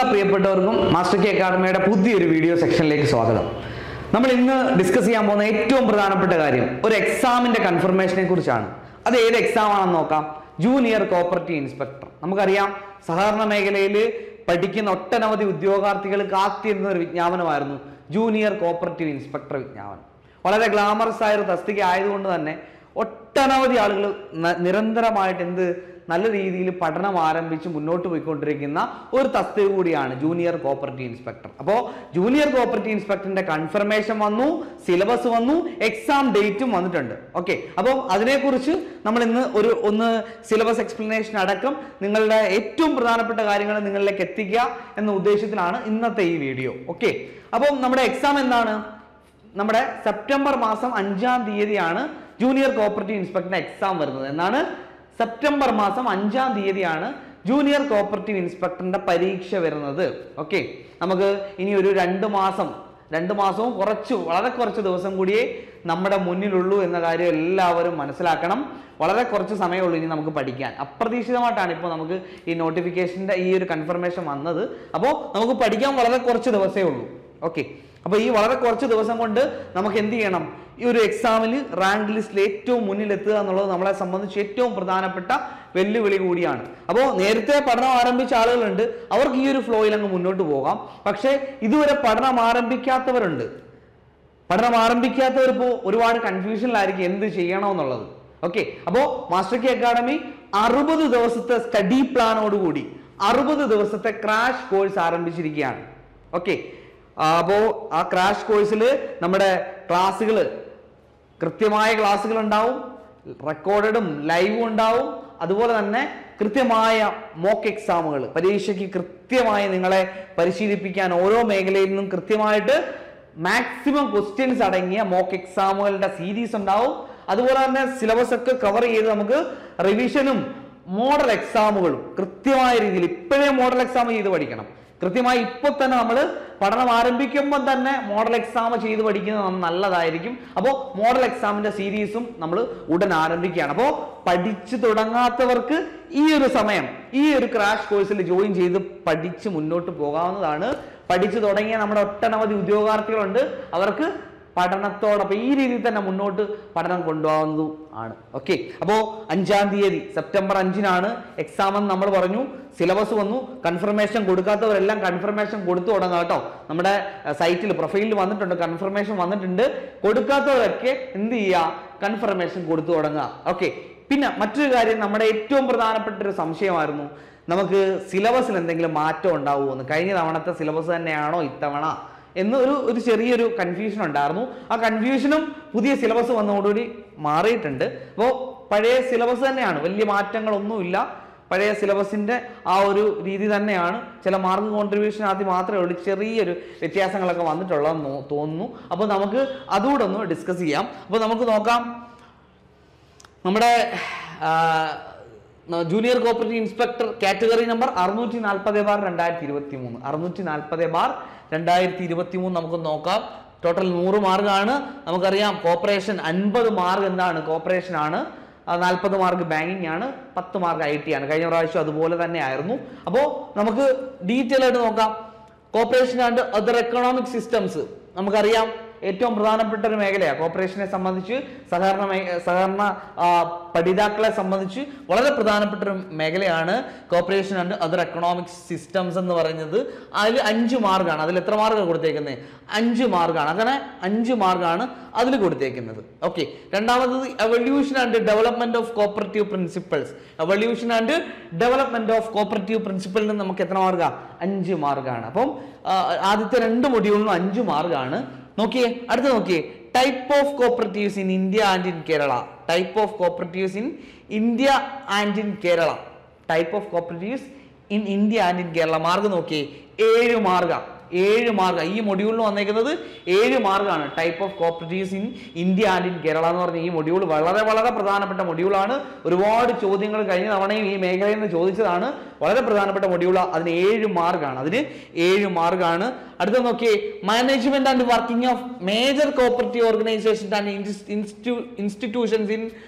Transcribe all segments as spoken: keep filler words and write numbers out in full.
എല്ലാ പ്രിയപ്പെട്ടവർക്കും master K അക്കാഡമിയുടെ പുതിയൊരു വീഡിയോ സെക്ഷനിലേക്ക് സ്വാഗതം. നമ്മൾ ഇന്ന് ഡിസ്കസ് ചെയ്യാൻ പോകുന്ന ഏറ്റവും പ്രധാനപ്പെട്ട കാര്യം ഒരു എക്സാമിന്റെ കൺഫർമേഷനെ കുറിച്ചാണ്. അത് ഏത് എക്സാം ആണെന്ന് നോക്കാം. Junior cooperative inspector. നമുക്കറിയാം, സഹകരണ മേഖലയിൽ പഠിക്കുന്ന ഒട്ടനവധി ഉദ്യോഗാർത്ഥികൾ കാത്തിരുന്ന ഒരു വിജ്ഞാപനമായിരുന്നു ജൂനിയർ കോപ്പറേറ്റീവ് ഇൻസ്പെക്ടർ വിജ്ഞാപനം. വളരെ ഗ്ലാമറസ് ആയ ഒരു തസ്തിക ആയതുകൊണ്ട് തന്നെ ഒട്ടനവധി ആളുകൾ നിരന്തരമായിട്ട് എന്ത് നല്ല രീതിയിൽ പഠനം ആരംഭിച്ച് മുന്നോട്ട് പോയിക്കൊണ്ടിരിക്കുന്ന ഒരു തസ്തിക കൂടിയാണ് ജൂനിയർ കോപ്പറേറ്റീവ് ഇൻസ്പെക്ടർ. അപ്പോൾ ജൂനിയർ കോപ്പറേറ്റീവ് ഇൻസ്പെക്ടറിന്റെ കൺഫർമേഷൻ വന്നു, സിലബസ് വന്നു, എക്സാം ഡേറ്റും വന്നിട്ടുണ്ട്. ഓക്കെ, അപ്പോൾ അതിനെക്കുറിച്ച് നമ്മൾ ഇന്ന് ഒരു ഒന്ന് സിലബസ് എക്സ്പ്ലനേഷൻ അടക്കം നിങ്ങളുടെ ഏറ്റവും പ്രധാനപ്പെട്ട കാര്യങ്ങൾ നിങ്ങളിലേക്ക് എത്തിക്കുക എന്ന ഉദ്ദേശത്തിലാണ് ഇന്നത്തെ ഈ വീഡിയോ. ഓക്കെ, അപ്പോൾ നമ്മുടെ എക്സാം എന്താണ്? നമ്മുടെ സെപ്റ്റംബർ മാസം അഞ്ചാം തീയതിയാണ് ജൂനിയർ കോപ്പറേറ്റീവ് ഇൻസ്പെക്ടറിന്റെ എക്സാം വരുന്നത്. എന്നാണ് സെപ്റ്റംബർ മാസം അഞ്ചാം തീയതിയാണ് ജൂനിയർ കോപ്പറേറ്റീവ് ഇൻസ്പെക്ടറിന്റെ പരീക്ഷ വരുന്നത്. ഓക്കെ, നമുക്ക് ഇനി ഒരു രണ്ട് മാസം രണ്ട് മാസവും കുറച്ച് വളരെ കുറച്ച് ദിവസം കൂടിയേ നമ്മുടെ മുന്നിലുള്ളൂ എന്ന കാര്യം എല്ലാവരും മനസ്സിലാക്കണം. വളരെ കുറച്ച് സമയമുള്ളൂ ഇനി നമുക്ക് പഠിക്കാൻ. അപ്രതീക്ഷിതമായിട്ടാണ് ഇപ്പോൾ നമുക്ക് ഈ നോട്ടിഫിക്കേഷന്റെ ഈ ഒരു കൺഫർമേഷൻ വന്നത്. അപ്പോൾ നമുക്ക് പഠിക്കാൻ വളരെ കുറച്ച് ദിവസമേ ഉള്ളൂ. ഓക്കെ, അപ്പോൾ ഈ വളരെ കുറച്ച് ദിവസം കൊണ്ട് നമുക്ക് എന്ത് ചെയ്യണം? ഈ ഒരു എക്സാമിൽ റാങ്ക് ലിസ്റ്റിൽ ഏറ്റവും മുന്നിലെത്തുക എന്നുള്ളത് നമ്മളെ സംബന്ധിച്ച് ഏറ്റവും പ്രധാനപ്പെട്ട വെല്ലുവിളി കൂടിയാണ്. അപ്പോൾ നേരത്തെ പഠനം ആരംഭിച്ച ആളുകളുണ്ട്, അവർക്ക് ഈ ഒരു ഫ്ലോയിൽ അങ്ങ് മുന്നോട്ട് പോകാം. പക്ഷേ ഇതുവരെ പഠനം ആരംഭിക്കാത്തവരുണ്ട്. പഠനം ആരംഭിക്കാത്തവർ ഇപ്പോൾ ഒരുപാട് കൺഫ്യൂഷനിലായിരിക്കും എന്ത് ചെയ്യണമെന്നുള്ളത്. ഓക്കെ, അപ്പോൾ മാസ്റ്റർ കെ അക്കാഡമി അറുപത് ദിവസത്തെ സ്റ്റഡി പ്ലാനോടുകൂടി അറുപത് ദിവസത്തെ ക്രാഷ് കോഴ്സ് ആരംഭിച്ചിരിക്കുകയാണ്. ഓക്കെ, അപ്പോൾ ആ ക്രാഷ് കോഴ്സിൽ നമ്മുടെ ക്ലാസ്സുകൾ, കൃത്യമായ ക്ലാസ്സുകൾ ഉണ്ടാവും, റെക്കോർഡഡും ലൈവും ഉണ്ടാവും. അതുപോലെ തന്നെ കൃത്യമായ മോക്ക് എക്സാമുകൾ, പരീക്ഷയ്ക്ക് കൃത്യമായി നിങ്ങളെ പരിശീലിപ്പിക്കാൻ ഓരോ മേഖലയിൽ നിന്നും കൃത്യമായിട്ട് മാക്സിമം ക്വസ്റ്റ്യൻസ് അടങ്ങിയ മോക്ക് എക്സാമുകളുടെ സീരീസ് ഉണ്ടാവും. അതുപോലെ തന്നെ സിലബസ് ഒക്കെ കവർ ചെയ്ത് നമുക്ക് റിവിഷനും മോഡൽ എക്സാമുകളും കൃത്യമായ രീതിയിൽ ഇപ്പോഴേ മോഡൽ എക്സാം ചെയ്ത് പഠിക്കണം. കൃത്യമായി ഇപ്പൊ തന്നെ നമ്മൾ പഠനം ആരംഭിക്കുമ്പോൾ തന്നെ മോഡൽ എക്സാം ചെയ്ത് പഠിക്കുന്നത് നല്ലതായിരിക്കും. അപ്പോൾ മോഡൽ എക്സാമിന്റെ സീരീസും നമ്മൾ ഉടൻ ആരംഭിക്കുകയാണ്. അപ്പോൾ പഠിച്ചു തുടങ്ങാത്തവർക്ക് ഈ ഒരു സമയം ഈ ഒരു ക്രാഷ് കോഴ്സിൽ ജോയിൻ ചെയ്ത് പഠിച്ച് മുന്നോട്ട് പോകാവുന്നതാണ്. പഠിച്ചു തുടങ്ങിയ നമ്മുടെ ഒട്ടനവധി ഉദ്യോഗാർത്ഥികളുണ്ട്, അവർക്ക് പഠനത്തോടൊപ്പം ഈ രീതിയിൽ തന്നെ മുന്നോട്ട് പഠനം കൊണ്ടുപോകുന്നതും ആണ്. ഓക്കെ, അപ്പോൾ അഞ്ചാം തീയതി സെപ്റ്റംബർ അഞ്ചിനാണ് എക്സാം എന്ന് നമ്മൾ പറഞ്ഞു. സിലബസ് വന്നു, കൺഫർമേഷൻ കൊടുക്കാത്തവരെല്ലാം കൺഫർമേഷൻ കൊടുത്തു തുടങ്ങാം കേട്ടോ. നമ്മുടെ സൈറ്റിൽ പ്രൊഫൈലിൽ വന്നിട്ടുണ്ട്, കൺഫർമേഷൻ വന്നിട്ടുണ്ട്. കൊടുക്കാത്തവരൊക്കെ എന്ത് ചെയ്യുക? കൺഫർമേഷൻ കൊടുത്തു തുടങ്ങുക. ഓക്കെ, പിന്നെ മറ്റൊരു കാര്യം, നമ്മുടെ ഏറ്റവും പ്രധാനപ്പെട്ട ഒരു സംശയമായിരുന്നു, നമുക്ക് സിലബസിൽ എന്തെങ്കിലും മാറ്റം ഉണ്ടാവുമോ എന്ന്. കഴിഞ്ഞ തവണത്തെ സിലബസ് തന്നെയാണോ ഇത്തവണ എന്നൊരു ഒരു ചെറിയൊരു കൺഫ്യൂഷൻ ഉണ്ടായിരുന്നു. ആ കൺഫ്യൂഷനും പുതിയ സിലബസ് വന്നതോടുകൂടി മാറിയിട്ടുണ്ട്. അപ്പോൾ പഴയ സിലബസ് തന്നെയാണ്, വലിയ മാറ്റങ്ങളൊന്നുമില്ല. പഴയ സിലബസിന്റെ ആ ഒരു രീതി തന്നെയാണ്. ചില മാർക്ക് കോൺട്രിബ്യൂഷൻ ആദ്യം മാത്രമേ ഉള്ളൂ ചെറിയൊരു വ്യത്യാസങ്ങളൊക്കെ വന്നിട്ടുള്ളതെന്ന് തോന്നുന്നു. അപ്പോൾ നമുക്ക് അതുകൂടെ ഒന്ന് ഡിസ്കസ് ചെയ്യാം. അപ്പോൾ നമുക്ക് നോക്കാം, നമ്മുടെ junior cooperative inspector category number അറുന്നൂറ്റി നാൽപ്പത് ബാർ രണ്ടായിരത്തി ഇരുപത്തി മൂന്ന് അറുന്നൂറ്റി നാൽപ്പത് ബാർ രണ്ടായിരത്തി ഇരുപത്തി മൂന്ന് നമുക്ക് നോക്കാം. ടോട്ടൽ നൂറ് മാർക്കാണ്. നമുക്കറിയാം കോർപ്പറേഷൻ അൻപത് മാർക്ക് എന്താണ് കോർപ്പറേഷൻ ആണ്, നാൽപ്പത് മാർക്ക് ബാങ്കിങ് ആണ്, പത്ത് മാർക്ക് ഐ ടി ആണ്. കഴിഞ്ഞ പ്രാവശ്യം അതുപോലെ തന്നെ ആയിരുന്നു. അപ്പോൾ നമുക്ക് ഡീറ്റെയിൽ ആയിട്ട് നോക്കാം. Corporation and other economic systems നമുക്കറിയാം ഏറ്റവും പ്രധാനപ്പെട്ട ഒരു മേഖലയാണ്. കോർപ്പറേഷനെ സംബന്ധിച്ച്, സഹകരണ സഹകരണ പഠിതാക്കളെ സംബന്ധിച്ച് വളരെ പ്രധാനപ്പെട്ട ഒരു മേഖലയാണ് corporation and other economic systems എന്ന് പറയുന്നത്. അതിൽ അഞ്ച് മാർക്കാണ്. അതിൽ എത്ര മാർക്കാണ് കൊടുത്തേക്കുന്നത്? അഞ്ച് മാർക്കാണ്. അങ്ങനെ അഞ്ച് മാർക്കാണ് അതിൽ കൊടുത്തേക്കുന്നത്. ഓക്കെ, രണ്ടാമത്തത് evolution and development of cooperative principles. Evolution and development of cooperative പ്രിൻസിപ്പിളിന് നമുക്ക് എത്ര മാർക്കാണ്? അഞ്ച് മാർക്കാണ്. അപ്പം ആദ്യത്തെ രണ്ട് മൊഡ്യൂളിനും അഞ്ച് മാർക്കാണ്. നോക്കിയേ, അടുത്ത് നോക്കിയേ, type of cooperatives in India and in Kerala. Type of cooperatives in India and in Kerala. Type of cooperatives in India and in Kerala. Mark നോക്കിയേ, ഏഴ് മാർക്കാണ്. ഏഴ് മാർക്ക് ഈ മൊഡ്യൂളിന് വന്നേക്കുന്നത് ഏഴ് മാർക്കാണ്. Type of cooperatives in India and in Kerala എന്ന് പറഞ്ഞ ഈ മൊഡ്യൂൾ വളരെ വളരെ പ്രധാനപ്പെട്ട മൊഡ്യൂളാണ്. ഒരുപാട് ചോദ്യങ്ങൾ കഴിഞ്ഞ തവണയും ഈ മേഖലയിൽ നിന്ന് ചോദിച്ചതാണ്. വളരെ പ്രധാനപ്പെട്ട മൊഡ്യൂളാണ്. അതിന് ഏഴ് മാർക്കാണ്. അതിന് ഏഴ് മാർക്കാണ്. അടുത്ത നോക്കിയേ, management and working of major cooperative organisation and institutions in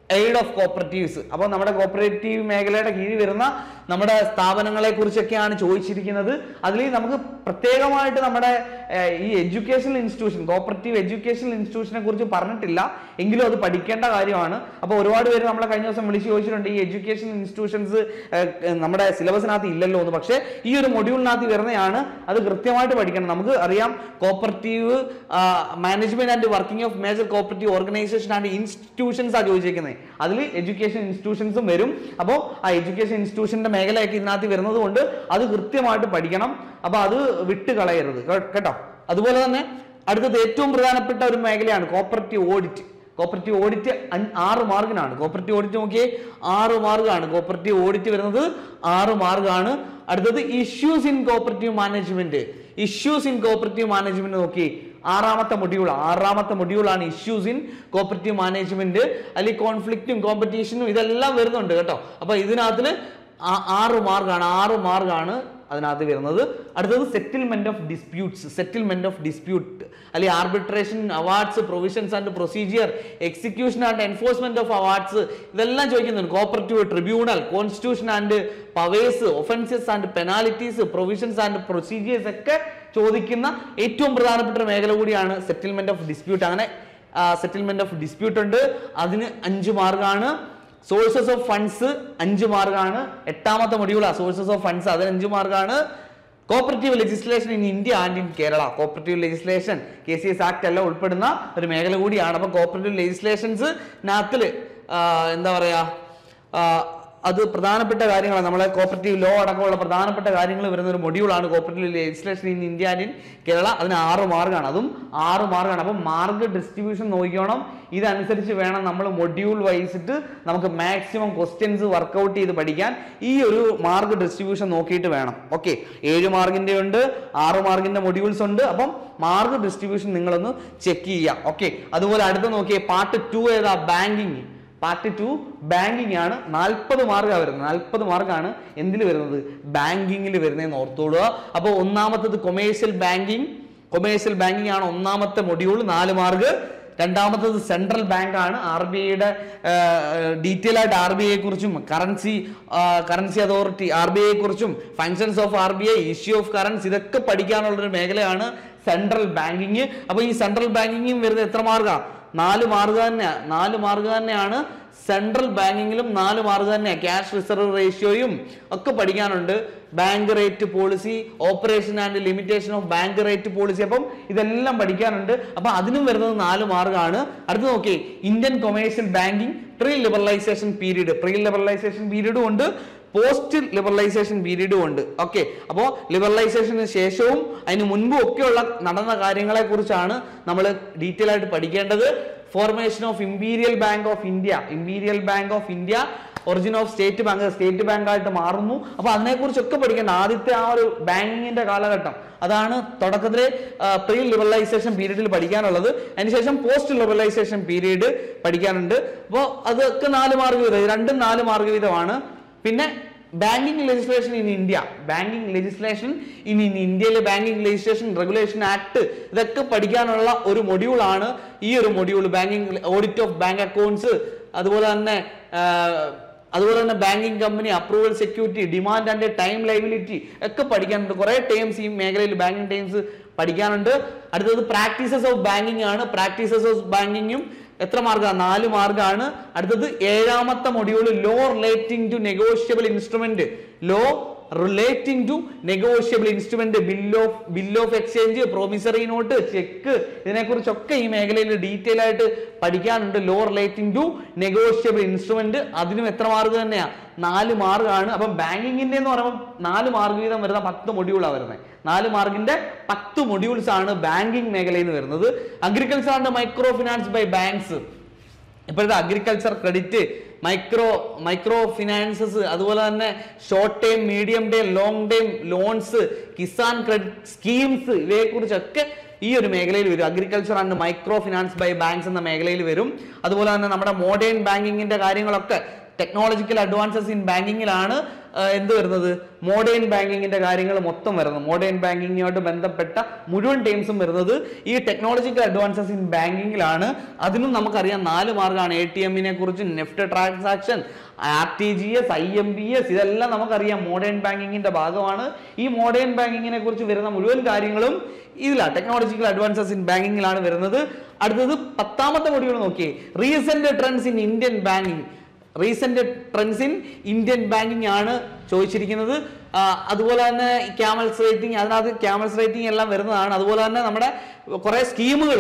aid of cooperatives. അപ്പോൾ നമ്മുടെ കോപ്പറേറ്റീവ് മേഖലയുടെ കീഴിൽ വരുന്ന നമ്മുടെ സ്ഥാപനങ്ങളെ കുറിച്ചൊക്കെയാണ് ചോദിച്ചിരിക്കുന്നത്. അതിൽ നമുക്ക് പ്രത്യേകമായിട്ട് നമ്മുടെ ഈ എഡ്യൂക്കേഷണൽ ഇൻസ്റ്റിറ്റ്യൂഷൻ, കോപ്പറേറ്റീവ് എഡ്യൂക്കേഷണൽ ഇൻസ്റ്റിറ്റ്യൂഷനെ കുറിച്ച് പറഞ്ഞിട്ടില്ല, എങ്കിലും അത് പഠിക്കേണ്ട കാര്യമാണ്. അപ്പോൾ ഒരുപാട് പേര് നമ്മളെ കഴിഞ്ഞ ദിവസം വിളിച്ച് ചോദിച്ചിട്ടുണ്ട് ഈ എഡ്യൂക്കേഷണൽ ഇൻസ്റ്റിറ്റ്യൂഷൻസ് നമ്മുടെ സിലബസിനകത്ത് ഇല്ലല്ലോ എന്ന്. പക്ഷേ ഈ ഒരു മൊഡ്യൂളിനകത്ത് വരുന്നതാണ്, അത് കൃത്യമായിട്ട് പഠിക്കണം. നമുക്ക് അറിയാം cooperative management and working of major cooperative organisation and institutions ആണ് ചോദിച്ചിരിക്കുന്നത്. അതിൽ എഡ്യൂക്കേഷൻ ഇൻസ്റ്റിറ്റ്യൂഷൻസും വരും. അപ്പോൾ ആ എഡ്യൂക്കേഷൻ ഇൻസ്റ്റിറ്റ്യൂഷന്റെ മേഖലയൊക്കെ ഇതിനകത്ത് വരുന്നത് കൊണ്ട് അത് കൃത്യമായിട്ട് പഠിക്കണം. അപ്പൊ അത് വിട്ട് കളയരുത് കേട്ടോ. അതുപോലെ തന്നെ അടുത്തത് ഏറ്റവും പ്രധാനപ്പെട്ട ഒരു മേഖലയാണ് കോപ്പറേറ്റീവ് ഓഡിറ്റ്. കോപ്പറേറ്റീവ് ഓഡിറ്റ് ആറ് മാർക്കിനാണ്. കോപ്പറേറ്റീവ് ഓഡിറ്റ് നോക്കിയേ, ആറ് മാർക്കാണ് കോപ്പറേറ്റീവ് ഓഡിറ്റ് വരുന്നത്, ആറ് മാർക്കാണ്. അടുത്തത് issues in cooperative management. Issues in cooperative management നോക്കി, ആറാമത്തെ മൊഡ്യൂൾ ആറാമത്തെ മൊഡ്യൂളാണ് ഇഷ്യൂസ് ഇൻ കോപ്പറേറ്റീവ് മാനേജ്മെന്റ്. അല്ലെങ്കിൽ കോൺഫ്ലിക്റ്റും കോമ്പറ്റീഷനും ഇതെല്ലാം വരുന്നുണ്ട് കേട്ടോ. അപ്പൊ ഇതിനകത്ത് ആറ് മാർക്കാണ് ആറ് മാർക്കാണ് അതിനകത്ത് വരുന്നത്. അടുത്തത് settlement of disputes. Settlement of dispute അല്ലെങ്കിൽ arbitration, awards, provisions and procedure, execution and enforcement of awards, ഇതെല്ലാം ചോദിക്കുന്നുണ്ട്. Cooperative tribunal, constitution and powers, offences and penalties, provisions and procedures ഒക്കെ ചോദിക്കുന്ന ഏറ്റവും പ്രധാനപ്പെട്ട ഒരു മേഖല കൂടിയാണ് സെറ്റിൽമെന്റ് ഓഫ് ഡിസ്പ്യൂട്ട്. അങ്ങനെ സെറ്റിൽമെന്റ് ഓഫ് ഡിസ്പ്യൂട്ട് ഉണ്ട്, അതിന് അഞ്ച് മാർക്കാണ്. സോഴ്സസ് ഓഫ് ഫണ്ട്സ് അഞ്ച് മാർക്കാണ്. എട്ടാമത്തെ മൊഡ്യൂളാ സോഴ്സസ് ഓഫ് ഫണ്ട്സ്, അതിന് അഞ്ച് മാർക്കാണ്. Cooperative legislation in India and in Kerala. Cooperative legislation, K C S act എല്ലാം ഉൾപ്പെടുന്ന ഒരു മേഖല കൂടിയാണ്. അപ്പൊ കോപ്പറേറ്റീവ് ലെജിസ്ലേഷൻസ് നാത്തില് എന്താ പറയാ, അത് പ്രധാനപ്പെട്ട കാര്യങ്ങളാണ്. നമ്മളെ കോപ്പറേറ്റീവ് ലോ അടക്കമുള്ള പ്രധാനപ്പെട്ട കാര്യങ്ങൾ വരുന്ന ഒരു മൊഡ്യൂളാണ് cooperative legislation in India and in Kerala. അതിന് ആറ് മാർക്കാണ്, അതും ആറ് മാർക്കാണ്. അപ്പം മാർക്ക് ഡിസ്ട്രിബ്യൂഷൻ നോക്കിക്കോണം. ഇതനുസരിച്ച് വേണം നമ്മൾ മൊഡ്യൂൾ വൈസിട്ട് നമുക്ക് മാക്സിമം ക്വസ്റ്റ്യൻസ് വർക്കൗട്ട് ചെയ്ത് പഠിക്കാൻ. ഈ ഒരു മാർക്ക് ഡിസ്ട്രിബ്യൂഷൻ നോക്കിയിട്ട് വേണം. ഓക്കെ, ഏഴ് മാർക്കിന്റെ ഉണ്ട്, ആറ് മാർക്കിന്റെ മൊഡ്യൂൾസ് ഉണ്ട്. അപ്പം മാർക്ക് ഡിസ്ട്രിബ്യൂഷൻ നിങ്ങളൊന്ന് ചെക്ക് ചെയ്യാം. ഓക്കെ, അതുപോലെ അടുത്ത് നോക്കിയേ പാർട്ട് ടു ഏതാ, ബാങ്കിങ്. പാർട്ട് ടു ബാങ്കിങ് ആണ്. നാൽപ്പത് മാർക്കാണ് വരുന്നത്. നാൽപ്പത് മാർക്കാണ് എന്തിൽ വരുന്നത്, ബാങ്കിങ്ങിൽ വരുന്നതെന്ന് ഓർത്തോടുക. അപ്പോൾ ഒന്നാമത്തത് കൊമേഴ്ഷ്യൽ ബാങ്കിങ്. കൊമേഴ്ഷ്യൽ ബാങ്കിങ് ആണ് ഒന്നാമത്തെ മൊഡ്യൂൾ, നാല് മാർക്ക്. രണ്ടാമത്തത് സെൻട്രൽ ബാങ്ക് ആണ്. ആർ ബി ഐയുടെ ഡീറ്റെയിൽ ആയിട്ട് ആർ ബി ഐയെ കുറിച്ചും currency currency authority R B ഐയെ കുറിച്ചും functions of R B I, issue of currency, ഇതൊക്കെ പഠിക്കാനുള്ളൊരു മേഖലയാണ് സെൻട്രൽ ബാങ്കിങ്. അപ്പൊ ഈ സെൻട്രൽ ബാങ്കിങ്ങും വരുന്നത് എത്ര മാർക്കാണ്, നാല് മാർക്ക് തന്നെയാണ്. നാല് മാർക്ക് തന്നെയാണ് സെൻട്രൽ ബാങ്കിങ്ങിലും നാല് മാർക്ക് തന്നെയാണ്. ക്യാഷ് റിസർവ് റേഷ്യോയും ഒക്കെ പഠിക്കാനുണ്ട്. Bank rate policy, operation and limitation of bank rate policy, അപ്പം ഇതെല്ലാം പഠിക്കാനുണ്ട്. അപ്പൊ അതിനും വരുന്നത് നാല് മാർക്കാണ്. അടുത്ത് നോക്കി, Indian commercial banking pre liberalisation period. Pre liberalisation പീരീഡും ഉണ്ട്, പോസ്റ്റ് ലിബറലൈസേഷൻ പീരീഡും ഉണ്ട്. ഓക്കെ, അപ്പോൾ ലിബറലൈസേഷന് ശേഷവും അതിന് മുൻപും ഒക്കെയുള്ള നടന്ന കാര്യങ്ങളെ കുറിച്ചാണ് നമ്മൾ ഡീറ്റെയിൽ ആയിട്ട് പഠിക്കേണ്ടത്. Formation of imperial bank of India. Imperial bank of India origin of state bank, state bank ആയിട്ട് മാറുന്നു. അപ്പൊ അതിനെക്കുറിച്ചൊക്കെ പഠിക്കേണ്ട. ആദ്യത്തെ ആ ഒരു ബാങ്കിങ്ങിന്റെ കാലഘട്ടം, അതാണ് തുടക്കത്തിലെ പ്രീ ലിബറലൈസേഷൻ പീരീഡിൽ പഠിക്കാനുള്ളത്. അതിനുശേഷം പോസ്റ്റ് ലിബറലൈസേഷൻ പീരീഡ് പഠിക്കാനുണ്ട്. അപ്പോൾ അതൊക്കെ നാല് മാർക്ക് വീതം, രണ്ടും നാല് മാർക്ക് വീതമാണ്. പിന്നെ banking legislation in India. Banking legislation in in ഇന്ത്യയിലെ ബാങ്കിങ് ലെജിസ്ലേഷൻ റെഗുലേഷൻ ആക്ട്, ഇതൊക്കെ പഠിക്കാനുള്ള ഒരു മൊഡ്യൂളാണ് ഈ ഒരു module. Banking audit of bank accounts, അതുപോലെ തന്നെ അതുപോലെ തന്നെ banking company approval, security, demand and time liability ഒക്കെ പഠിക്കാനുണ്ട്. കുറെ ടേംസ് ഈ മേഖലയിൽ ബാങ്കിങ് ടേംസ് പഠിക്കാനുണ്ട്. അടുത്തത് പ്രാക്ടീസസ് ഓഫ് ബാങ്കിങ് ആണ്. പ്രാക്ടീസസ് ഓഫ് ബാങ്കിങ്ങും എത്ര മാർക്കാണ്, നാല് മാർക്കാണ്. അടുത്തത് ഏഴാമത്തെ module law relating to negotiable instrument. Law relating to negotiable instrument, bill of bill of exchange, promissory note, cheque, ഇതിനെക്കുറിച്ചൊക്കെ ഈ മേഖലയിൽ ഡീറ്റെയിൽ ആയിട്ട് പഠിക്കാനുണ്ട്. Law relating to negotiable instrument, അതിനും എത്ര മാർക്ക് തന്നെയാ, നാല് മാർക്കാണ്. അപ്പം ബാങ്കിങ്ങിന്റെ എന്ന് പറയുമ്പോൾ നാല് മാർക്ക് വീതം വരുന്ന പത്ത് മൊഡ്യൂളാണ് വരുന്നത്. നാല് മാർക്കിന്റെ പത്ത് മൊഡ്യൂൾസ് ആണ് ബാങ്കിങ് മേഖലയിൽ നിന്ന് വരുന്നത്. Agriculture and micro finance by banks. ഇപ്പോഴത്തെ agriculture credit, micro micro finances, അതുപോലെ തന്നെ short time, medium time, long time loans, Kisan credit schemes, ഇവയെ കുറിച്ചൊക്കെ ഈ ഒരു മേഖലയിൽ വരും. Agriculture and micro finance by banks എന്ന മേഖലയിൽ വരും. അതുപോലെ തന്നെ നമ്മുടെ മോഡേൺ ബാങ്കിങ്ങിന്റെ കാര്യങ്ങളൊക്കെ, ടെക്നോളജിക്കൽ അഡ്വാൻസസ് ഇൻ ബാങ്കിങ്ങിലാണ് എന്ത് വരുന്നത് മോഡേൺ ബാങ്കിങ്ങിന്റെ കാര്യങ്ങൾ മൊത്തം വരുന്നത് മോഡേൺ ബാങ്കിങ്ങുമായിട്ട് ബന്ധപ്പെട്ട മുഴുവൻ ടൈംസും വരുന്നത് ഈ ടെക്നോളജിക്കൽ അഡ്വാൻസസ് ഇൻ ബാങ്കിങ്ങിലാണ്. അതിനും നമുക്കറിയാം നാല് മാർക്കാണ്. എ ടി എമ്മിനെ കുറിച്ച്, NEFT transaction, R T G S, I M B S, ഇതെല്ലാം നമുക്കറിയാം മോഡേൺ ബാങ്കിങ്ങിന്റെ ഭാഗമാണ്. ഈ മോഡേൺ ബാങ്കിങ്ങിനെ കുറിച്ച് വരുന്ന മുഴുവൻ കാര്യങ്ങളും ഇതിലാണ്, ടെക്നോളജിക്കൽ അഡ്വാൻസസ് ഇൻ ബാങ്കിങ്ങിലാണ് വരുന്നത്. അടുത്തത് പത്താമത്തെ മൊഡ്യൂൾ നോക്കിയേ, recent trends in Indian banking. Recent trends in Indian banking ആണ് ചോദിച്ചിരിക്കുന്നത്. അതുപോലെ തന്നെ ക്യാമൽസ് റേറ്റിംഗ്, അതിനകത്ത് ക്യാമൽസ് റേറ്റിംഗ് എല്ലാം വരുന്നതാണ്. അതുപോലെ തന്നെ നമ്മുടെ കുറെ സ്കീമുകൾ,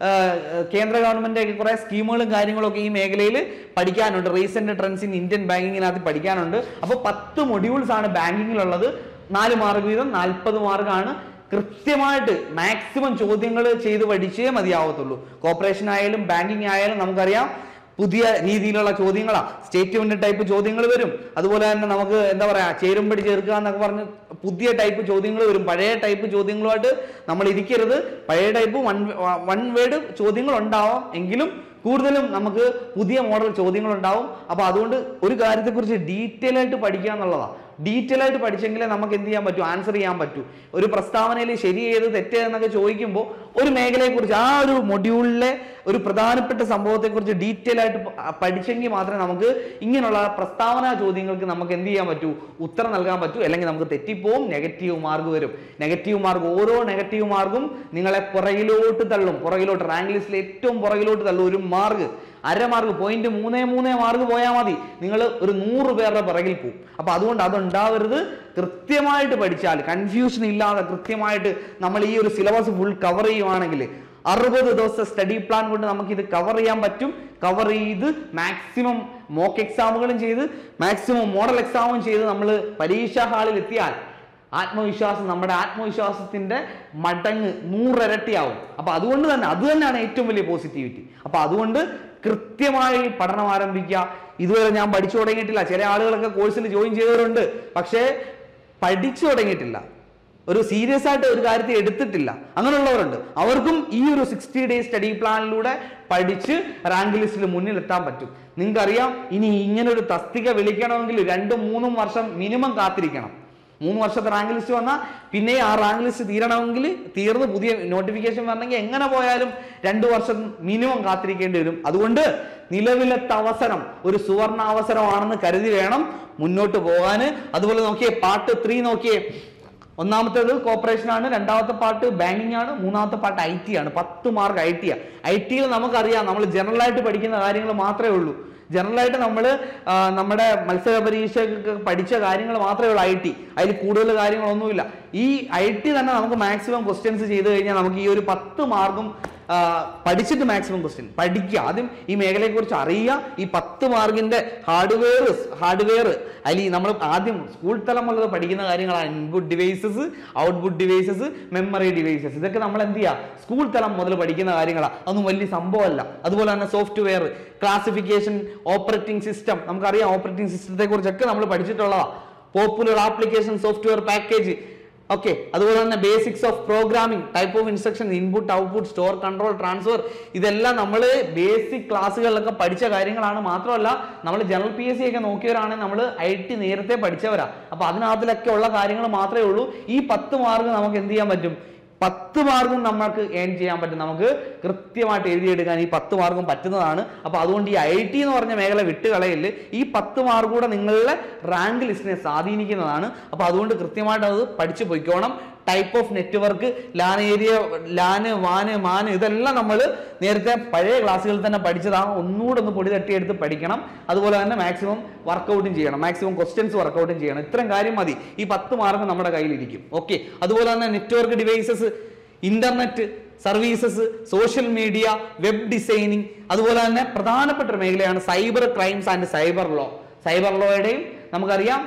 കേന്ദ്ര ഗവൺമെന്റ് കുറെ സ്കീമുകളും കാര്യങ്ങളും ഒക്കെ ഈ മേഖലയിൽ പഠിക്കാനുണ്ട്. റീസെന്റ് ട്രെൻഡ്സ് ഇൻ ഇന്ത്യൻ ബാങ്കിങ്ങിനകത്ത് പഠിക്കാനുണ്ട്. അപ്പോൾ പത്ത് മൊഡ്യൂൾസ് ആണ് ബാങ്കിങ്ങിലുള്ളത്. നാല് മാർക്ക് വീതം നാൽപ്പത് മാർക്കാണ്. കൃത്യമായിട്ട് മാക്സിമം ചോദ്യങ്ങൾ ചെയ്ത് പഠിച്ചേ മതിയാവത്തുള്ളൂ. കോർപ്പറേഷൻ ആയാലും ബാങ്കിങ് ആയാലും നമുക്കറിയാം പുതിയ രീതിയിലുള്ള ചോദ്യങ്ങളാ, സ്റ്റേറ്റ്മെന്റ് ടൈപ്പ് ചോദ്യങ്ങൾ വരും. അതുപോലെ തന്നെ നമുക്ക് എന്താ പറയാ ചേരുംപടി ചേർക്കുക എന്നൊക്കെ പറഞ്ഞ് പുതിയ ടൈപ്പ് ചോദ്യങ്ങൾ വരും. പഴയ ടൈപ്പ് ചോദ്യങ്ങളുമായിട്ട് നമ്മൾ ഇരിക്കരുത്. പഴയ ടൈപ്പ് വൺ വൺ വേർഡ് ചോദ്യങ്ങൾ ഉണ്ടാവാം, എങ്കിലും കൂടുതലും നമുക്ക് പുതിയ മോഡൽ ചോദ്യങ്ങൾ ഉണ്ടാവും. അപ്പൊ അതുകൊണ്ട് ഒരു കാര്യത്തെക്കുറിച്ച് ഡീറ്റെയിൽ ആയിട്ട് പഠിക്കുക എന്നുള്ളതാണ്. ഡീറ്റെയിൽ ആയിട്ട് പഠിച്ചെങ്കിലേ നമുക്ക് എന്ത് ചെയ്യാൻ പറ്റൂ, ആൻസർ ചെയ്യാൻ പറ്റൂ. ഒരു പ്രസ്താവനയിൽ ശരി ഏത് തെറ്റ് എന്നൊക്കെ ചോദിക്കുമ്പോൾ ഒരു മേഖലയെക്കുറിച്ച്, ആ ഒരു മൊഡ്യൂളിലെ ഒരു പ്രധാനപ്പെട്ട സംഭവത്തെക്കുറിച്ച് ഡീറ്റെയിൽ ആയിട്ട് പഠിച്ചെങ്കിൽ മാത്രമേ നമുക്ക് ഇങ്ങനെയുള്ള പ്രസ്താവന ചോദ്യങ്ങൾക്ക് നമുക്ക് എന്ത് ചെയ്യാൻ പറ്റൂ, ഉത്തരം നൽകാൻ പറ്റൂ. അല്ലെങ്കിൽ നമുക്ക് തെറ്റിപ്പോവും, നെഗറ്റീവ് മാർക്ക് വരും. നെഗറ്റീവ് മാർക്ക്, ഓരോ നെഗറ്റീവ് മാർക്കും നിങ്ങളെ പുറകിലോട്ട് തള്ളും. പുറകിലോട്ട്, റാങ്ക് ലിസ്റ്റിൽ ഏറ്റവും പുറകിലോട്ട് തള്ളും. ഒരു മാർക്ക്, അര മാർക്ക്, പോയിന്റ് മൂന്നേ മൂന്നേ മാർക്ക് പോയാൽ മതി, നിങ്ങൾ ഒരു നൂറ് പേരുടെ പിറകിൽ പോകും. അപ്പൊ അതുകൊണ്ട് അതുണ്ടാവരുത്. കൃത്യമായിട്ട് പഠിച്ചാൽ, കൺഫ്യൂഷൻ ഇല്ലാതെ കൃത്യമായിട്ട് നമ്മൾ ഈ ഒരു സിലബസ് ഫുൾ കവർ ചെയ്യുവാണെങ്കിൽ അറുപത് ദിവസത്തെ സ്റ്റഡി പ്ലാൻ കൊണ്ട് നമുക്ക് ഇത് കവർ ചെയ്യാൻ പറ്റും. കവർ ചെയ്ത് മാക്സിമം മോക്ക് എക്സാമുകളും ചെയ്ത് മാക്സിമം മോഡൽ എക്സാമും ചെയ്ത് നമ്മൾ പരീക്ഷാ ഹാളിൽ എത്തിയാൽ ആത്മവിശ്വാസം, നമ്മുടെ ആത്മവിശ്വാസത്തിന്റെ മടങ്ങ് നൂറിരട്ടിയാവും. അപ്പൊ അതുകൊണ്ട് തന്നെ അത് തന്നെയാണ് ഏറ്റവും വലിയ പോസിറ്റിവിറ്റി. അപ്പൊ അതുകൊണ്ട് കൃത്യമായി പഠനം ആരംഭിക്കുക. ഇതുവരെ ഞാൻ പഠിച്ചു തുടങ്ങിയിട്ടില്ല. ചില ആളുകളൊക്കെ കോഴ്സിൽ ജോയിൻ ചെയ്തവരുണ്ട്, പക്ഷേ പഠിച്ചു തുടങ്ങിയിട്ടില്ല, ഒരു സീരിയസ് ആയിട്ട് ഒരു കാര്യത്തെ എടുത്തിട്ടില്ല. അങ്ങനെയുള്ളവരുണ്ട്. അവർക്കും ഈ ഒരു സിക്സ്റ്റി ഡേയ്സ് സ്റ്റഡി പ്ലാനിലൂടെ പഠിച്ച് റാങ്ക് ലിസ്റ്റിൽ മുന്നിൽ എത്താൻ പറ്റും. നിങ്ങൾക്കറിയാം, ഇനി ഇങ്ങനെ ഒരു തസ്തിക വിളിക്കണമെങ്കിൽ രണ്ടും മൂന്നും വർഷം മിനിമം കാത്തിരിക്കണം. മൂന്ന് വർഷത്തെ റാങ്ക് ലിസ്റ്റ് വന്നാൽ പിന്നെ ആ റാങ്ക് ലിസ്റ്റ് തീരണമെങ്കിൽ, തീർന്ന് പുതിയ നോട്ടിഫിക്കേഷൻ വരണമെങ്കിൽ എങ്ങനെ പോയാലും രണ്ടു വർഷം മിനിമം കാത്തിരിക്കേണ്ടി വരും. അതുകൊണ്ട് നിലവിലത്തെ അവസരം ഒരു സുവർണ അവസരമാണെന്ന് കരുതി വേണം മുന്നോട്ട് പോകാൻ. അതുപോലെ നോക്കിയേ, പാർട്ട് ത്രീ നോക്കിയേ, ഒന്നാമത്തേത് കോർപ്പറേഷൻ ആണ്, രണ്ടാമത്തെ പാർട്ട് ബാങ്കിങ് ആണ്, മൂന്നാമത്തെ പാർട്ട് ഐ ടി ആണ്. പത്ത് മാർക്ക് ഐ ടി ആണ്. ഐ ടിയിൽ നമുക്കറിയാം, നമ്മൾ ജനറൽ ആയിട്ട് പഠിക്കുന്ന കാര്യങ്ങൾ മാത്രമേ ഉള്ളൂ. ജനറലായിട്ട് നമ്മൾ നമ്മുടെ മത്സര പരീക്ഷയ്ക്ക് പഠിച്ച കാര്യങ്ങൾ മാത്രമേ ഉള്ളൂ ഐ ടി. അതിൽ കൂടുതൽ കാര്യങ്ങളൊന്നുമില്ല. ഈ ഐ ടി തന്നെ നമുക്ക് മാക്സിമം ക്വസ്റ്റ്യൻസ് ചെയ്ത് കഴിഞ്ഞാൽ നമുക്ക് ഈ ഒരു പത്ത് മാർക്കും പഠിച്ചിട്ട് മാക്സിമം ക്വസ്റ്റ്യൻ പഠിക്കുക. ആദ്യം ഈ മേഖലയെക്കുറിച്ച് അറിയുക. ഈ പത്ത് മാർക്കിന്റെ ഹാർഡ്വെയർ ഹാർഡ്വെയർ അതിൽ നമ്മൾ ആദ്യം സ്കൂൾ തലം മുതൽ പഠിക്കുന്ന കാര്യങ്ങളാണ്. Input devices, output devices, memory devices, ഇതൊക്കെ നമ്മൾ എന്ത് ചെയ്യുക, സ്കൂൾ തലം മുതൽ പഠിക്കുന്ന കാര്യങ്ങളാണ്. അതൊന്നും വലിയ സംഭവമല്ല. അതുപോലെ തന്നെ സോഫ്റ്റ്വെയർ, ക്ലാസിഫിക്കേഷൻ, ഓപ്പറേറ്റിംഗ് സിസ്റ്റം, നമുക്കറിയാം ഓപ്പറേറ്റിംഗ് സിസ്റ്റത്തെ കുറിച്ചൊക്കെ നമ്മൾ പഠിച്ചിട്ടുള്ളതാണ്. Popular application software package, okay. അതുപോലെ തന്നെ basics of programming, type of instruction, input, output, store, control, transfer, ഇതെല്ലാം നമ്മൾ ബേസിക് ക്ലാസ്സുകളിലൊക്കെ പഠിച്ച കാര്യങ്ങളാണ്. മാത്രമല്ല നമ്മൾ ജനറൽ പി എസ് സി ഒക്കെ നോക്കിയവരാണെങ്കിൽ നമ്മൾ ഐ ടി നേരത്തെ പഠിച്ചവരാ. അപ്പൊ അതിനകത്തിലൊക്കെ ഉള്ള കാര്യങ്ങൾ മാത്രമേ ഉള്ളൂ. ഈ പത്ത് മാർക്ക് നമുക്ക് എന്ത് ചെയ്യാൻ പറ്റും, പത്ത് മാർക്കും നമുക്ക് ഏൺ ചെയ്യാൻ പറ്റും. നമുക്ക് കൃത്യമായിട്ട് എഴുതിയെടുക്കാൻ ഈ പത്ത് മാർക്കും പറ്റുന്നതാണ്. അപ്പൊ അതുകൊണ്ട് ഈ ഐ ടി എന്ന് പറഞ്ഞ മേഖല വിട്ടുകളയില്ല. ഈ പത്ത് മാർക്ക് കൂടെ നിങ്ങളുടെ റാങ്ക് ലിസ്റ്റിനെ സ്വാധീനിക്കുന്നതാണ്. അപ്പൊ അതുകൊണ്ട് കൃത്യമായിട്ട് അത് പഠിച്ചു പോയിക്കോണം. Type of network, LAN area, LAN, വാന്, മാന്, ഇതെല്ലാം നമ്മൾ നേരത്തെ പഴയ ക്ലാസ്സുകളിൽ തന്നെ പഠിച്ചതാണ്. ഒന്നുകൂടെ ഒന്ന് പൊടി തട്ടിയെടുത്ത് പഠിക്കണം. അതുപോലെ തന്നെ മാക്സിമം വർക്കൗട്ടും ചെയ്യണം, മാക്സിമം ക്വസ്റ്റ്യൻസ് വർക്കൗട്ടും ചെയ്യണം. ഇത്രയും കാര്യം മതി, ഈ പത്ത് മാർക്ക് നമ്മുടെ കയ്യിലിരിക്കും. ഓക്കെ. അതുപോലെ തന്നെ network devices, internet services, social media, web designing, അതുപോലെ തന്നെ പ്രധാനപ്പെട്ട ഒരു മേഖലയാണ് cyber crimes and cyber law. Cyber ലോയുടെയും നമുക്കറിയാം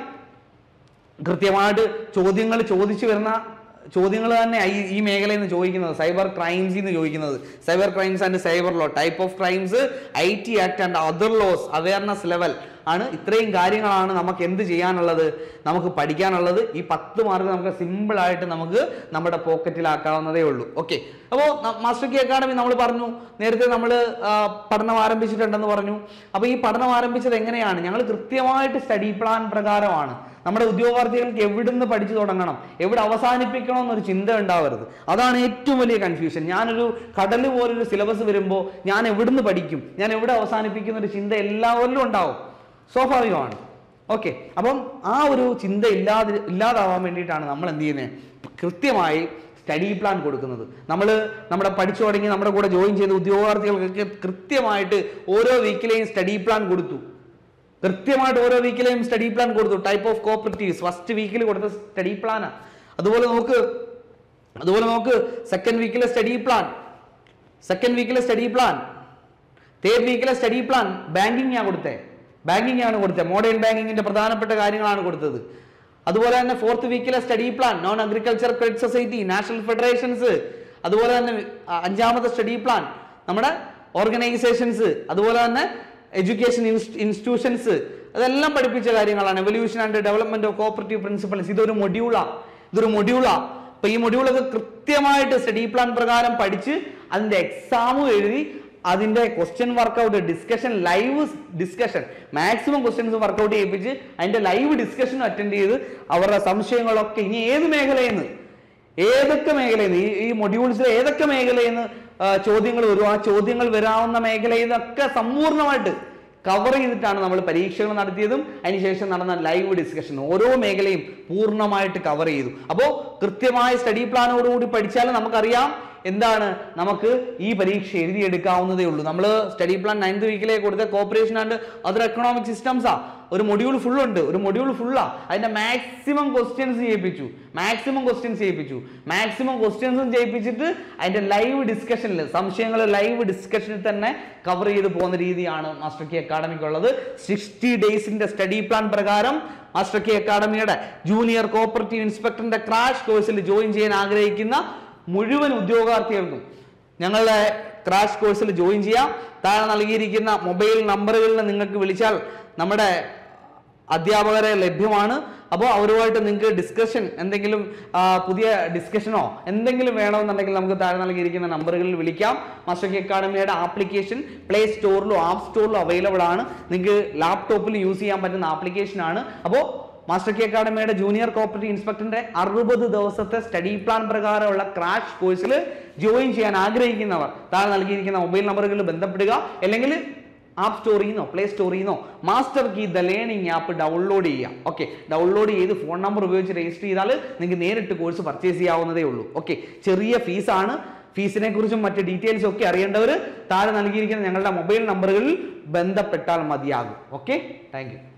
കൃത്യമായിട്ട് ചോദ്യങ്ങൾ ചോദിച്ചു വരുന്ന ചോദ്യങ്ങൾ തന്നെ ഈ ഈ മേഖലയിൽ നിന്ന് ചോദിക്കുന്നത്, സൈബർ ക്രൈംസിൽ നിന്ന് ചോദിക്കുന്നത്. Cyber crimes and cyber law, type of crimes, I T act and other laws, awareness level, ആണ്. ഇത്രയും കാര്യങ്ങളാണ് നമുക്ക് എന്ത് ചെയ്യാനുള്ളത്, നമുക്ക് പഠിക്കാനുള്ളത്. ഈ പത്ത് മാർക്ക് നമുക്ക് സിമ്പിൾ ആയിട്ട് നമുക്ക് നമ്മുടെ പോക്കറ്റിലാക്കാവുന്നതേ ഉള്ളൂ. ഓക്കെ, അപ്പോൾ മാസ്റ്റർ കീ അക്കാഡമി നമ്മൾ പറഞ്ഞു, നേരത്തെ നമ്മൾ പഠനം ആരംഭിച്ചിട്ടുണ്ടെന്ന് പറഞ്ഞു. അപ്പോൾ ഈ പഠനം ആരംഭിച്ചത് എങ്ങനെയാണ്? ഞങ്ങൾ കൃത്യമായിട്ട് സ്റ്റഡി പ്ലാൻ പ്രകാരമാണ്. നമ്മുടെ ഉദ്യോഗാർത്ഥികൾക്ക് എവിടുന്ന് പഠിച്ചു തുടങ്ങണം, എവിടെ അവസാനിപ്പിക്കണം എന്നൊരു ചിന്ത ഉണ്ടാവരുത്. അതാണ് ഏറ്റവും വലിയ കൺഫ്യൂഷൻ. ഞാനൊരു കടൽ പോലൊരു സിലബസ് വരുമ്പോൾ ഞാൻ എവിടുന്ന് പഠിക്കും, ഞാൻ എവിടെ അവസാനിപ്പിക്കുന്ന ഒരു ചിന്ത എല്ലാവരിലും ഉണ്ടാവും, സ്വാഭാവികമാണ്. ഓക്കെ, അപ്പം ആ ഒരു ചിന്ത ഇല്ലാതെ ഇല്ലാതാവാൻ വേണ്ടിയിട്ടാണ് നമ്മൾ എന്ത് ചെയ്യുന്നത്, കൃത്യമായി സ്റ്റഡി പ്ലാൻ കൊടുക്കുന്നത്. നമ്മൾ നമ്മുടെ പഠിച്ചു തുടങ്ങി നമ്മുടെ കൂടെ ജോയിൻ ചെയ്ത ഉദ്യോഗാർത്ഥികൾക്കൊക്കെ കൃത്യമായിട്ട് ഓരോ വീക്കിലെയും സ്റ്റഡി പ്ലാൻ കൊടുത്തു. കൃത്യമായിട്ട് ഓരോ വീക്കിലെയും സ്റ്റഡി പ്ലാൻ കൊടുത്തു. ടൈപ്പ് ഓഫ് കോപ്പറേറ്റീവ്സ് ഫസ്റ്റ് വീക്കിൽ കൊടുത്ത സ്റ്റഡി പ്ലാനാണ്. അതുപോലെ നോക്ക് അതുപോലെ നോക്ക് സെക്കൻഡ് വീക്കിലെ സ്റ്റഡി പ്ലാൻ, സെക്കൻഡ് വീക്കിലെ സ്റ്റഡി പ്ലാൻ, തേർഡ് വീക്കിലെ സ്റ്റഡി പ്ലാൻ. ബാങ്കിങ് ആണ് കൊടുത്തത്, ബാങ്കിങ് ആണ് കൊടുത്തത് മോഡേൺ ബാങ്കിങ്ങിന്റെ പ്രധാനപ്പെട്ട കാര്യങ്ങളാണ് കൊടുത്തത്. അതുപോലെ തന്നെ ഫോർത്ത് വീക്കിലെ study plan non agriculture credit society, national federations. അതുപോലെ തന്നെ അഞ്ചാമത്തെ സ്റ്റഡി പ്ലാൻ നമ്മുടെ ഓർഗനൈസേഷൻസ്, അതുപോലെ തന്നെ എഡ്യൂക്കേഷൻ ഇൻസ്റ്റിറ്റ്യൂഷൻസ്, അതെല്ലാം പഠിപ്പിച്ച കാര്യങ്ങളാണ്. Evolution and development of cooperative principles, ഇതൊരു മൊഡ്യൂളാ ഇതൊരു മൊഡ്യൂളാ അപ്പൊ ഈ മൊഡ്യൂളൊക്കെ കൃത്യമായിട്ട് സ്റ്റഡി പ്ലാൻ പ്രകാരം പഠിച്ച് അതിന്റെ എക്സാമും എഴുതി അതിന്റെ question workout, discussion, live discussion, maximum questions workout ചെയ്യിപ്പിച്ച് അതിന്റെ ലൈവ് ഡിസ്കഷനും അറ്റൻഡ് ചെയ്ത് അവരുടെ സംശയങ്ങളൊക്കെ ഇനി ഏത് മേഖലയിൽ നിന്ന് ഏതൊക്കെ മേഖലയിൽ നിന്ന് ഈ മൊഡ്യൂൾസിൽ ഏതൊക്കെ മേഖലയിൽ നിന്ന് ചോദ്യങ്ങൾ വരും, ആ ചോദ്യങ്ങൾ വരാവുന്ന മേഖലയിൽ നിന്നൊക്കെ സമ്പൂർണ്ണമായിട്ട് കവർ ചെയ്തിട്ടാണ് നമ്മൾ പരീക്ഷകൾ നടത്തിയതും അതിനുശേഷം നടന്ന ലൈവ് ഡിസ്കഷൻ ഓരോ മേഖലയും പൂർണ്ണമായിട്ട് കവർ ചെയ്തു. അപ്പോൾ കൃത്യമായ സ്റ്റഡി പ്ലാനോടുകൂടി പഠിച്ചാൽ നമുക്കറിയാം എന്താണ്, നമുക്ക് ഈ പരീക്ഷ എഴുതിയെടുക്കാവുന്നതേ ഉള്ളൂ. നമ്മൾ സ്റ്റഡി പ്ലാൻ നയൻത് വീക്കിലേക്ക് കൊടുത്ത കോപ്പറേഷൻ ആൻഡ് അതർ എക്കണോമിക് സിസ്റ്റംസാ ഒരു മൊഡ്യൂൾ ഫുൾ ഉണ്ട്, ഒരു മൊഡ്യൂൾ ഫുള്ളാ. അതിന്റെ മാക്സിമം ക്വസ്റ്റ്യൻസ് ചെയ്യിപ്പിച്ചു, മാക്സിമം ക്വസ്റ്റ്യൻസ് ചെയ്യിപ്പിച്ചു മാക്സിമം ക്വസ്റ്റ്യൻസും ചെയ്യിപ്പിച്ചിട്ട് അതിന്റെ ലൈവ് ഡിസ്കഷനിൽ സംശയങ്ങൾ ലൈവ് ഡിസ്കഷനിൽ തന്നെ കവർ ചെയ്ത് പോകുന്ന രീതിയാണ് മാസ്റ്റർ കീ അക്കാഡമിക്കുള്ളത്. സിക്സ്റ്റി ഡേയ്സിന്റെ സ്റ്റഡി പ്ലാൻ പ്രകാരം മാസ്റ്റർ കീ അക്കാഡമിയുടെ ജൂനിയർ കോപ്പറേറ്റീവ് ഇൻസ്പെക്ടറിന്റെ ക്രാഷ് കോഴ്സിൽ ജോയിൻ ചെയ്യാൻ ആഗ്രഹിക്കുന്ന മുഴുവൻ ഉദ്യോഗാർത്ഥികൾക്കും ഞങ്ങളുടെ ക്രാഷ് കോഴ്സിൽ ജോയിൻ ചെയ്യാം. താഴെ നൽകിയിരിക്കുന്ന മൊബൈൽ നമ്പറുകളിൽ നിങ്ങൾക്ക് വിളിച്ചാൽ നമ്മുടെ അധ്യാപകരെ ലഭ്യമാണ്. അപ്പോൾ അവരുമായിട്ട് നിങ്ങൾക്ക് ഡിസ്കഷൻ എന്തെങ്കിലും പുതിയ ഡിസ്കഷനോ എന്തെങ്കിലും വേണമെന്നുണ്ടെങ്കിൽ നമുക്ക് താഴെ നൽകിയിരിക്കുന്ന നമ്പറുകളിൽ വിളിക്കാം. മാസ്റ്റർ കീ അക്കാഡമിയുടെ ആപ്ലിക്കേഷൻ പ്ലേ സ്റ്റോറിലും ആപ്പ് സ്റ്റോറിലും അവൈലബിൾ ആണ്. നിങ്ങൾക്ക് ലാപ്ടോപ്പിൽ യൂസ് ചെയ്യാൻ പറ്റുന്ന ആപ്ലിക്കേഷൻ ആണ്. അപ്പോൾ മാസ്റ്റർ കീ അക്കാഡമിയുടെ ജൂനിയർ കോപ്പറേറ്റീവ് ഇൻസ്പെക്ടറിന്റെ അറുപത് ദിവസത്തെ സ്റ്റഡി പ്ലാൻ പ്രകാരമുള്ള ക്രാഷ് കോഴ്സിൽ ജോയിൻ ചെയ്യാൻ ആഗ്രഹിക്കുന്നവർ താഴെ നൽകിയിരിക്കുന്ന മൊബൈൽ നമ്പറുകളിൽ ബന്ധപ്പെടുക. അല്ലെങ്കിൽ ആപ്പ് സ്റ്റോറിൽ നിന്നോ പ്ലേ സ്റ്റോറിൽ നിന്നോ master key the learning app download ചെയ്യാം. ഓക്കെ, ഡൗൺലോഡ് ചെയ്ത് ഫോൺ നമ്പർ ഉപയോഗിച്ച് രജിസ്റ്റർ ചെയ്താൽ നിങ്ങൾക്ക് നേരിട്ട് കോഴ്സ് പർച്ചേസ് ചെയ്യാവുന്നതേ ഉള്ളൂ. ഓക്കെ, ചെറിയ ഫീസാണ്. ഫീസിനെ കുറിച്ചും മറ്റ് ഡീറ്റെയിൽസും ഒക്കെ അറിയേണ്ടവർ താഴെ നൽകിയിരിക്കുന്ന ഞങ്ങളുടെ മൊബൈൽ നമ്പറുകളിൽ ബന്ധപ്പെട്ടാൽ മതിയാകും. Okay, thank U.